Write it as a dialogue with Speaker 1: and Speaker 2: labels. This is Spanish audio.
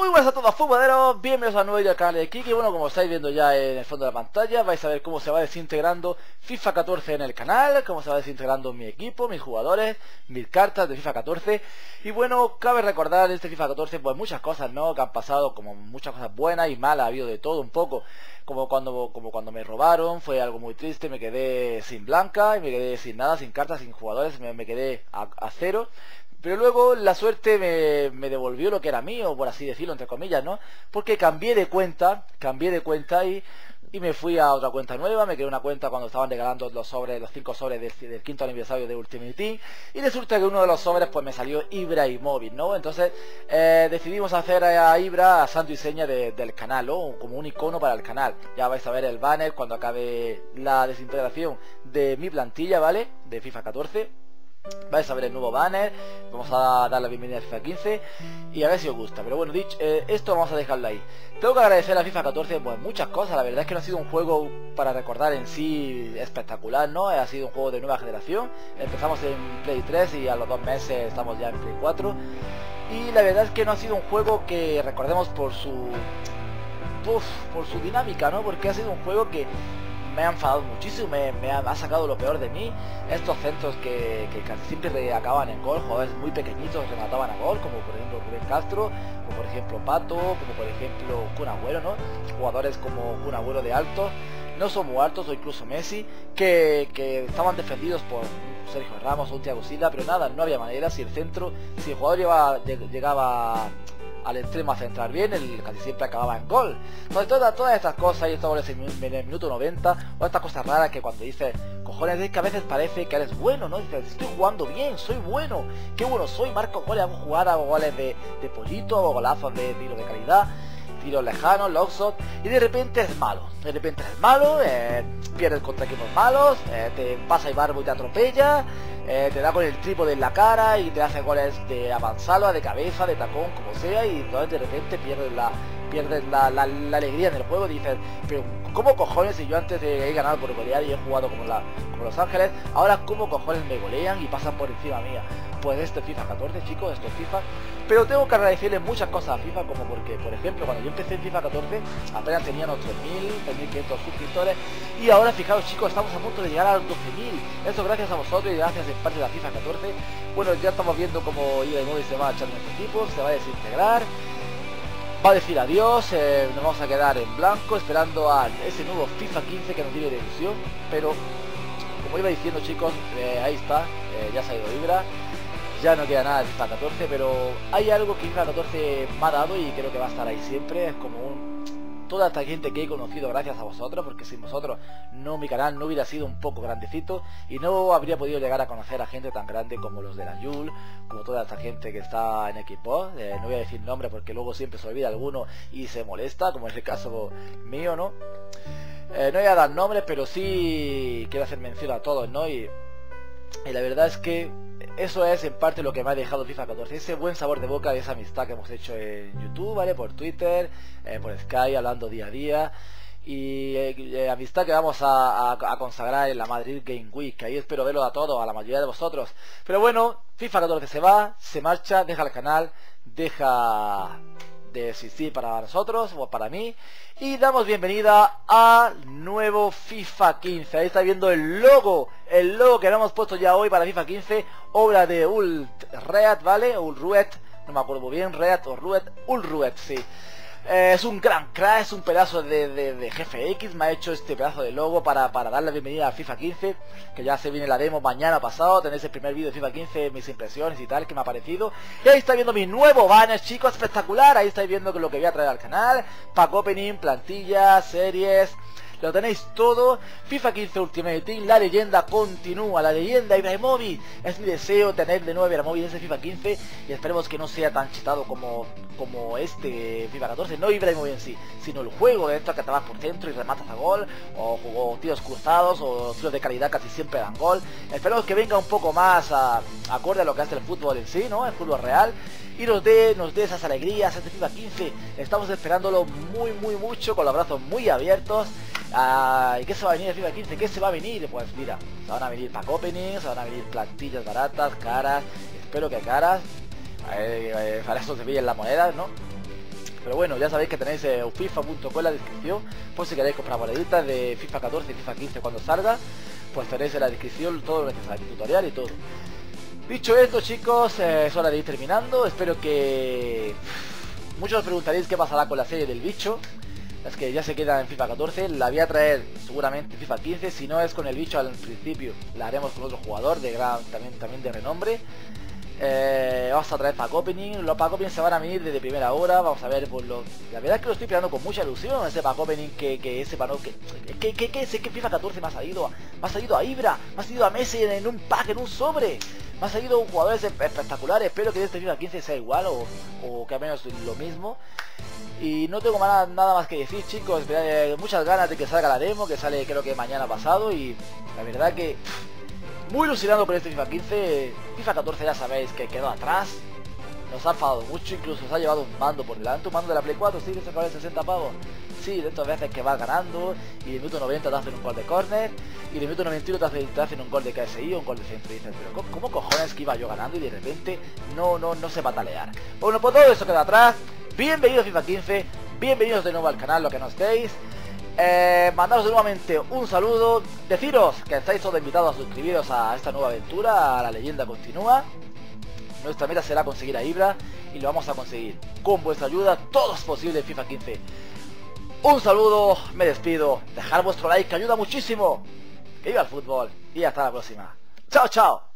Speaker 1: buenas a todos futboleros, bienvenidos a un nuevo vídeo del canal de Kiki. Bueno, como estáis viendo ya en el fondo de la pantalla, vais a ver cómo se va desintegrando FIFA 14 en el canal, cómo se va desintegrando mi equipo, mis jugadores, mis cartas de FIFA 14. Y bueno, cabe recordar en este FIFA 14 pues muchas cosas, ¿no? Que han pasado, como muchas cosas buenas y malas, ha habido de todo un poco. Como cuando me robaron, fue algo muy triste, me quedé sin blanca, y me quedé sin nada, sin cartas, sin jugadores, me quedé a cero. Pero luego la suerte me devolvió lo que era mío, por así decirlo, entre comillas, ¿no? Porque cambié de cuenta y me fui a otra cuenta nueva. Me quedé una cuenta cuando estaban regalando los 5 sobres del quinto aniversario de Ultimate Team. Y resulta que uno de los sobres pues me salió Ibrahimovic, ¿no? Entonces decidimos hacer a Ibra a santo y seña del canal, ¿no? Como un icono para el canal. Ya vais a ver el banner cuando acabe la desintegración de mi plantilla, ¿vale? De FIFA 14. Vais a ver el nuevo banner, vamos a dar la bienvenida a FIFA 15 y a ver si os gusta. Pero bueno, dicho esto, vamos a dejarlo ahí. Tengo que agradecer a FIFA 14 pues muchas cosas. La verdad es que no ha sido un juego para recordar en sí espectacular, ¿no? Ha sido un juego de nueva generación. Empezamos en Play 3 y a los 2 meses estamos ya en Play 4. Y la verdad es que no ha sido un juego que recordemos por su dinámica, ¿no? Porque ha sido un juego que me ha enfadado muchísimo, me ha sacado lo peor de mí. Estos centros que casi siempre acaban en gol, jugadores muy pequeñitos remataban a gol, como por ejemplo Rubén Castro, como por ejemplo Pato, como por ejemplo Kun Agüero, ¿no? Jugadores como Kun Agüero de alto, no son muy altos, o incluso Messi, que estaban defendidos por Sergio Ramos o un Thiago Silva, pero nada, no había manera. Si el jugador llegaba al extremo a centrar bien, casi siempre acababa en gol. Entonces todas estas cosas, y estos goles en el minuto 90, o estas cosas raras que cuando dices, cojones, es que a veces parece que eres bueno, ¿no? Dices, estoy jugando bien, soy bueno, qué bueno soy, marco goles, hago jugadas, hago goles de pollito, hago golazos de tiro de calidad, tiros lejanos, lockshot, y de repente eres malo, pierdes contra equipos malos, te pasa Ibarbo y te atropella, te da con el trípode en la cara y te hace goles de avanzada, de cabeza, de tacón, como sea, y entonces de repente pierdes la alegría en el juego. Dices, pero ¿cómo cojones si yo antes he ganado por golear y he jugado como Los Ángeles, ahora cómo cojones me golean y pasan por encima mía? Pues esto es FIFA 14, chicos, esto es FIFA. Pero tengo que agradecerle muchas cosas a FIFA, como porque, por ejemplo, cuando yo empecé en FIFA 14 apenas tenían 8.000, 3.500 suscriptores, y ahora fijaos, chicos, estamos a punto de llegar a los 12.000. Esto gracias a vosotros y gracias en parte de la FIFA 14. Bueno, ya estamos viendo cómo Ibrahimovic se va a echar nuestro equipo, se va a desintegrar, va a decir adiós, nos vamos a quedar en blanco esperando a ese nuevo FIFA 15 que nos tiene de ilusión. Pero como iba diciendo, chicos, ahí está, ya se ha ido Ibra, ya no queda nada de FIFA 14, pero hay algo que FIFA 14 me ha dado y creo que va a estar ahí siempre. Es como toda esta gente que he conocido gracias a vosotros, porque sin vosotros mi canal no hubiera sido un poco grandecito y no habría podido llegar a conocer a gente tan grande como los de la Yul, como toda esta gente que está en Xbox. No voy a decir nombres porque luego siempre se olvida alguno y se molesta, como es el caso mío, ¿no? No voy a dar nombres, pero sí quiero hacer mención a todos, ¿no? Y la verdad es que eso es en parte lo que me ha dejado FIFA 14, ese buen sabor de boca de esa amistad que hemos hecho en YouTube, ¿vale? Por Twitter, por Skype, hablando día a día. Y amistad que vamos a consagrar en la Madrid Game Week, que ahí espero verlo a todos, a la mayoría de vosotros. Pero bueno, FIFA 14 se va, se marcha, deja el canal, deja de existir para nosotros o para mí, y damos bienvenida al nuevo FIFA 15. Ahí está viendo el logo que le hemos puesto ya hoy para FIFA 15, obra de Ulruet, ¿vale? Ulruet, no me acuerdo muy bien, Reat o Ruet, Ulruet, sí. Es un gran crack, es un pedazo de jefe X. Me ha hecho este pedazo de logo para dar la bienvenida a FIFA 15, que ya se viene la demo mañana pasado. Tenéis el primer vídeo de FIFA 15, mis impresiones y tal, que me ha parecido. Y ahí estáis viendo mi nuevo banner, chicos, espectacular. Ahí estáis viendo lo que voy a traer al canal: pack opening, plantillas, series, lo tenéis todo. FIFA 15 Ultimate Team, la leyenda continúa, la leyenda Ibrahimovic. Es mi deseo tener de nuevo Ibrahimovic en ese FIFA 15 y esperemos que no sea tan chetado como este FIFA 14. No Ibrahimovic en sí, sino el juego de esto, que te vas por dentro y rematas a gol, o tiros cruzados, o tiros de calidad casi siempre dan gol. Esperemos que venga un poco más acorde a lo que hace el fútbol en sí, ¿no? El fútbol real. Y nos dé esas alegrías este FIFA 15. Estamos esperándolo muy mucho, con los brazos muy abiertos. ¿Y qué se va a venir el FIFA 15? ¿Qué se va a venir? Pues mira, se van a venir pack openings, se van a venir plantillas baratas, caras, espero que caras, para eso se pillen las monedas, ¿no? Pero bueno, ya sabéis que tenéis FIFA.com en la descripción, por si queréis comprar moneditas de FIFA 14 y FIFA 15 cuando salga, pues tenéis en la descripción todo lo necesario, tutorial y todo. Dicho esto, chicos, es hora de ir terminando. Espero que... Muchos os preguntaréis qué pasará con la serie del bicho. Es que ya se queda en FIFA 14, la voy a traer seguramente en FIFA 15, si no es con el bicho al principio, la haremos con otro jugador de también de renombre. Vamos a traer pack opening, los pack opening se van a venir desde primera hora, vamos a ver, pues la verdad es que lo estoy esperando con mucha ilusión, ese pack opening que ese pano, que FIFA 14 me ha salido a Ibra, me ha salido a Messi en un pack, en un sobre, me ha salido jugadores espectaculares, espero que este FIFA 15 sea igual o que al menos lo mismo. Y no tengo nada más que decir, chicos, muchas ganas de que salga la demo, que sale creo que mañana pasado, y la verdad que muy ilusionado por este FIFA 15. FIFA 14 ya sabéis que quedó atrás, nos ha enfadado mucho, incluso se ha llevado un mando por delante, un mando de la Play 4, sí, que se vale 60 pavos. Sí, de estas veces que vas ganando y de minuto 90 te hacen un gol de córner y de minuto 91 te hacen un gol de KSI o un gol de centro. Y dices, pero ¿cómo cojones que iba yo ganando y de repente no sé patalear? Bueno, pues todo eso queda atrás. Bienvenidos a FIFA 15, bienvenidos de nuevo al canal, lo que no estéis. Mandaros nuevamente un saludo, deciros que estáis todos invitados a suscribiros a esta nueva aventura, a la leyenda continúa. Nuestra meta será conseguir a Ibra y lo vamos a conseguir. Con vuestra ayuda todo es posible en FIFA 15. Un saludo, me despido, dejad vuestro like que ayuda muchísimo. Que viva el fútbol y hasta la próxima. Chao, chao.